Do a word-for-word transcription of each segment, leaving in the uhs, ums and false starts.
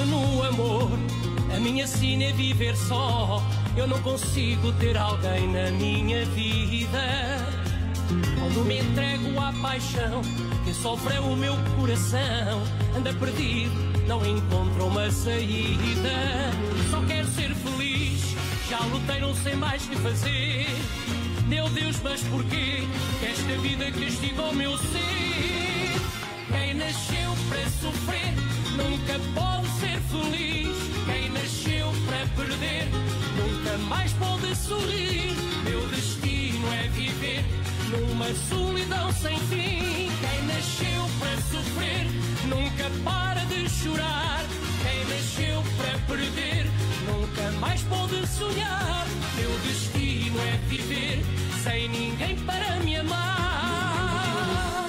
no amor, a minha sina é viver só. Eu não consigo ter alguém na minha vida. Quando me entrego à paixão, quem sofre é o meu coração. Anda perdido, não encontra uma saída. Só quero ser feliz, já lutei, não sei mais que fazer. Meu Deus, mas porquê que esta vida castiga o meu ser? Quem nasceu para sofrer nunca pode ser feliz. Quem nasceu para perder nunca mais pode sorrir. Meu destino é viver numa solidão sem fim. Quem nasceu para sofrer nunca para de chorar. Quem nasceu para perder nunca mais pode sonhar. Meu destino é viver sem ninguém para me amar.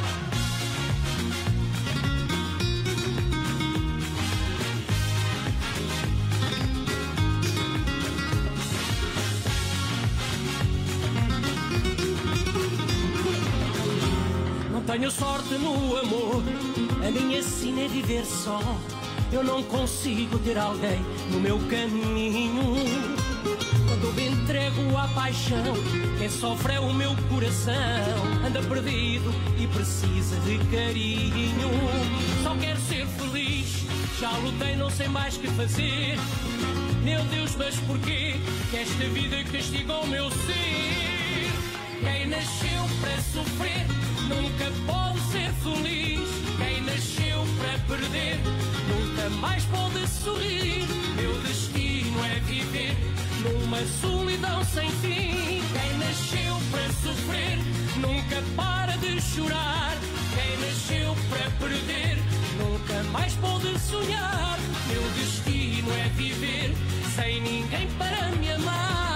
Não tenho sorte no amor, a minha sina é viver só. Eu não consigo ter alguém no meu caminho. Quando me entrego à paixão, quem sofre é o meu coração. Anda perdido e precisa de carinho. Só quero ser feliz, já lutei, não sei mais que fazer. Meu Deus, mas porquê que esta vida castiga o meu ser? Quem nasceu para sofrer nunca pode ser feliz. Quem nasceu para perder nunca mais pode sorrir. Meu destino é viver numa solidão sem fim. Quem nasceu para sofrer nunca para de chorar. Quem nasceu para perder nunca mais pode sonhar. Meu destino é viver sem ninguém para me amar.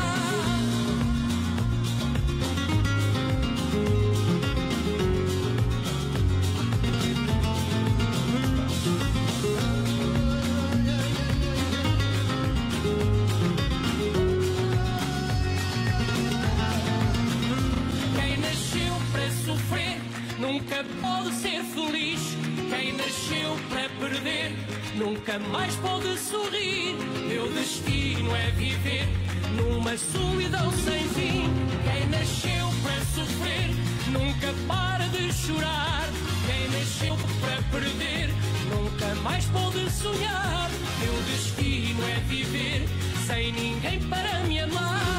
Nunca pode ser feliz. Quem nasceu para perder nunca mais pode sorrir. Meu destino é viver numa solidão sem fim. Quem nasceu para sofrer nunca para de chorar. Quem nasceu para perder nunca mais pode sonhar. Meu destino é viver sem ninguém para me amar.